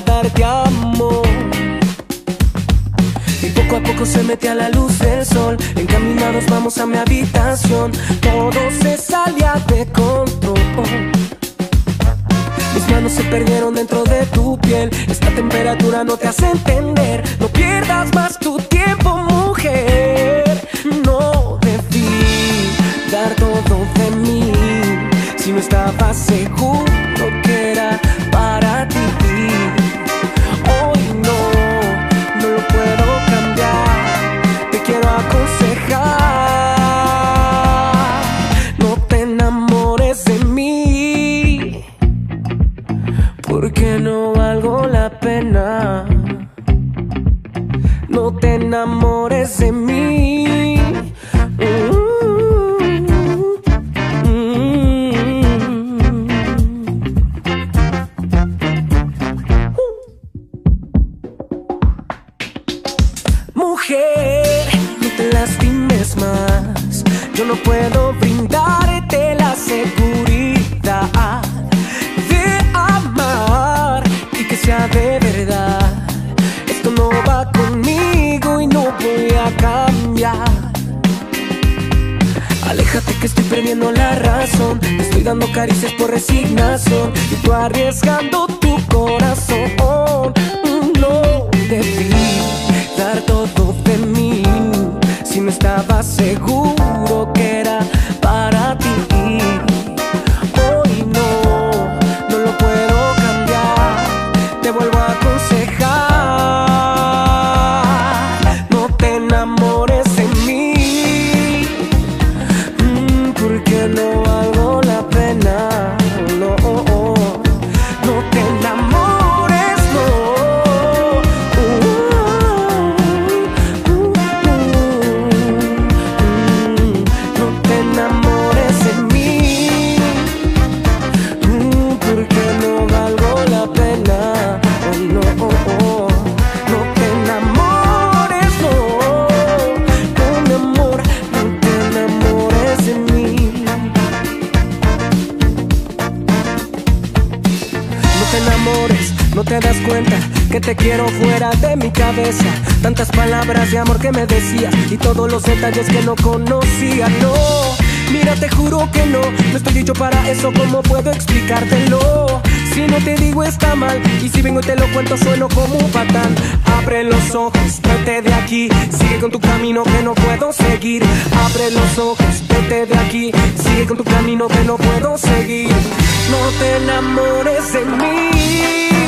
darte amor. Y poco a poco se mete a la luz del sol. Encaminados vamos a mi habitación. Todo se salía de control. Mis manos se perdieron dentro de tu piel. Esta temperatura no te hace entender. No pierdas más tu tiempo, mujer. No debí dar todo de mí si no estaba seguro que era para ti. Hoy no lo puedo cambiar. Te quiero aconsejar: no te enamores de mí, porque no valgo la pena. No te enamores de mí. Mujer, no te lastimes más. Yo no puedo brindarte la seguridad de amar y que sea de verdad. Esto no va conmigo y no voy a cambiar. Aléjate que estoy perdiendo la razón. Te estoy dando caricias por resignación y tú arriesgando tu corazón. No debí dar todo de mí si no estaba seguro que era para ti. Hoy no lo puedo cambiar. Te vuelvo a aconsejar: no te enamores de mí, porque no valgo la pena. No, no te enamores, no. No te enamores de mí, porque no valgo la pena. No, no te enamores, no. Con amor, no te enamores de mí. No te enamores, no te das cuenta que te quiero fuera de mi cabeza. Tantas palabras de amor que me decías y todos los detalles que no conocía. No, mira, te juro que no estoy dicho para eso. ¿Cómo puedo explicártelo? Si no te digo está mal, y si vengo y te lo cuento sueno como un patán. Abre los ojos, vete de aquí, sigue con tu camino que no puedo seguir. Abre los ojos, vete de aquí, sigue con tu camino que no puedo seguir. No te enamores de mí,